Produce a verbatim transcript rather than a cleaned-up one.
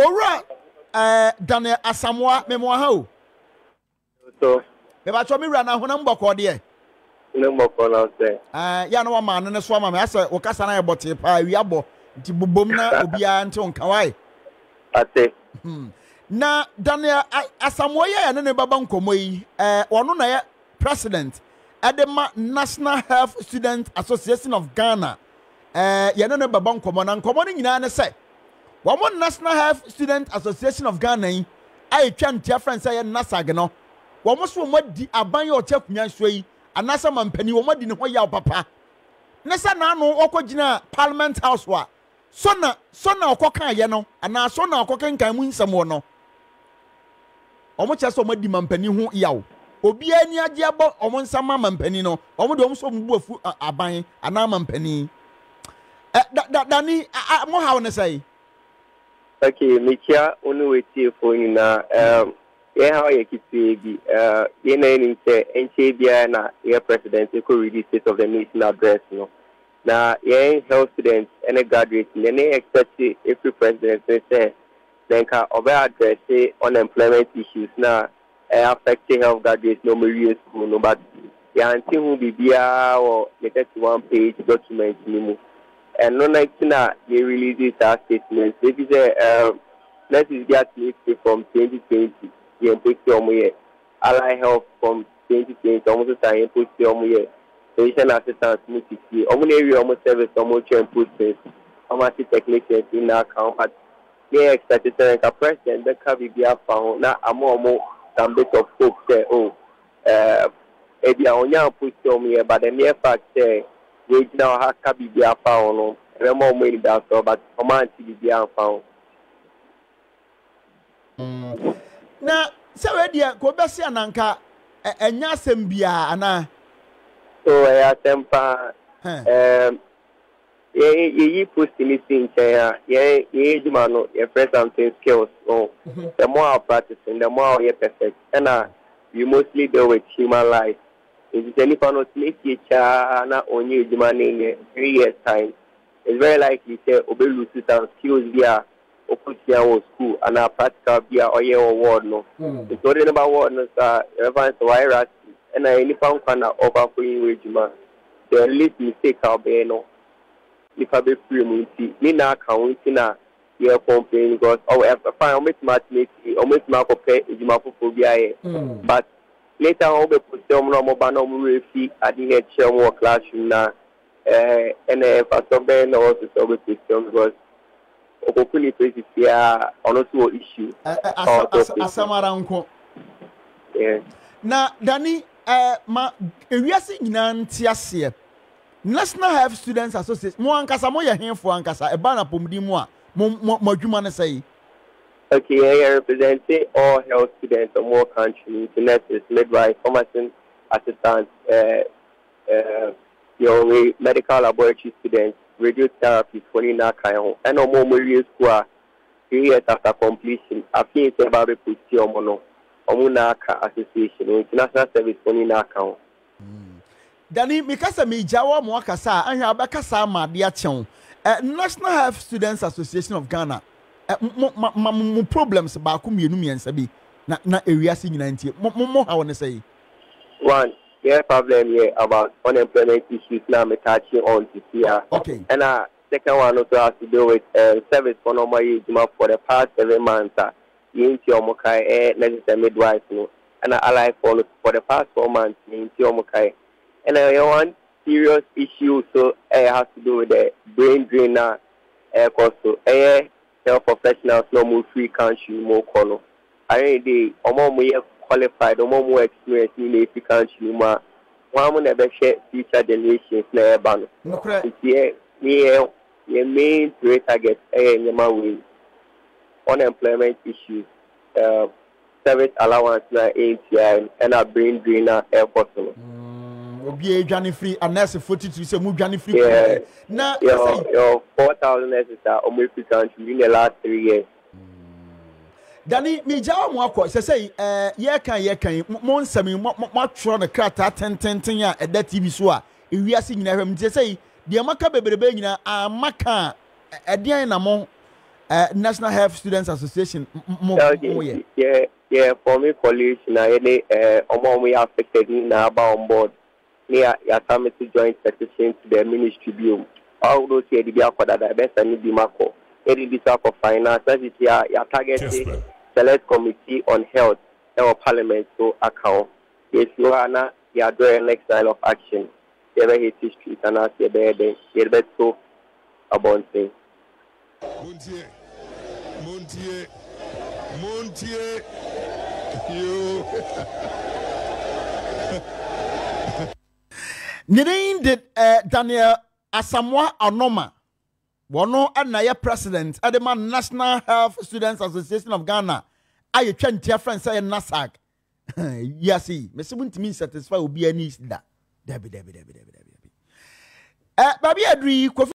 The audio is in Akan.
Ora eh Daniel Asamoah memoa ha o. So me ba cho me wura na honam boko de no mboko na say eh ya no ma no ne so ma me asa wo kasa na ebote pa wi abo nti bobom na obia nti onka wai ate na Daniel Asamoah ya ne ne baba nkomo yi eh ono na ya president Edema National Health Student Association of Ghana eh ya ne ne baba nkomo na nkomo ni nyina ne say Wamo National Health Student Association of Ghana yi ai twa ntia friends say nasag no wamo so mo di aban ye oche kunya so yi anasa mampani wamo di ne ho ya papa nesa na anu okogina Parliament House wa so na so na okokan ye no ana so na okokan kan mu nsam wo no omo che so mo di mampani ho yawo obi ani age abo omo nsam mampani no omo de omo so mbu afu aban ana mampani eh da da dani mo hawo ne say okay mikia onu wetie for you na um yeah how you keep be uh you know in say N B I na yeah president ko read the state of the nation address no na yeah health students and graduates and they expect every president to say then can over address unemployment issues na uh, affect health graduates no more school no but yeah until who be bia or the thirty-one page document ni and no like na they release this statement if you say um let us get me from twenty twenty yeah take your money ally help from twenty twenty almost time put your money patient assistance me see almost area almost service almost train process almost technicians in our account but they expected to a president that can be found na amo amo some bit of hope say oh uh if you only put your money but the mere fact say we now have to be found no and more money that so but command to be found na se we dia ko besi ananka enya asem bia ana so ya tempa um ye ye post anything ya ye ye juma no ye first something skills no the more I practice the more you perfect and uh, you mostly deal with human life if any fan of make you cha na only juma in three years time it's very likely say obe lose some skills via Okutia school and a practical via or your award no. It's not about award no sir. Everyone's virus and I any found can over for you wage man. The least mistake I'll be no. If I be free multi, me na counting na your complain because oh if I find almost mathematics, almost my pay is my phobia. But later I'll be put some no more no more fee at the head show more classroom na eh and if I saw Ben also so with system because okokuni pesi ya onoso issue asamara nko yeah na dani eh ma ewiase nyina ntiase National Health Students Association mo ankasa mo ye henfo ankasa e ba na pomdi mu a mo adwuma ne say okay I represent all health students of more countries nurses midwives pharmacists assistants uh uh your medical laboratory students radiotherapy for in that kind and no more more school three years after completion I think it's about put your mono Omunaka Association International Service for in that account Dani mikasa mi jawa mo akasa anya abakasa ma de achew National Health Students Association of Ghana mo problems ba ko mienu miensa bi na na area si nyina ntie mo mo ha won say one yeah problem here about unemployment issues now me touching on this year. Okay. And uh second one also has to do with uh, service for normal for the past seven months. Uh, into Omokai eh necessary midwife no and I like for for the past four months into Omokai. And I uh, one serious issue so it uh, has to do with the brain drain uh cost so eh health professionals no more free country more kono. I really omo mo qualified or more experience in the country more one never share future generations na ban. Yeah, yeah, your main target eh nyama way unemployment issues, uh, service allowance na A T I and a brain drain na air possible. Obi e dwane free unless forty-two say mu dwane free. Yeah. Na your your four thousand nurses are almost free country in the last three years. Dani mi jawa mo akọ se say eh ye kan ye kan mo nsami mo tro na krata tententen ya eda T V so a ewiase nyina hwam je say de maka beberebe nyina amaka edian na mo uh, National Health Students Association. Okay. Yeah, yeah. For me, college na any uh, among we affected na about on board. Near your committee joint petition to the ministry bill. All those here the bill for that the best and the marco. It is for finance. That is your your target select committee on health or parliament to account. Yes, you are now you are doing next style of action. You have a history and ask your bed. You have so about things. Montier, Montier, Montier, you. Nine did uh, Daniel Asamoah Anoma. Wono anaya president at the man National Health Students Association of Ghana. Are you trying to friend say Nasak? Yes, see, Mister Buntimin satisfy will be a niece that. Debbie, Debbie, Debbie, Debbie, Debbie. Uh, Baby Adri,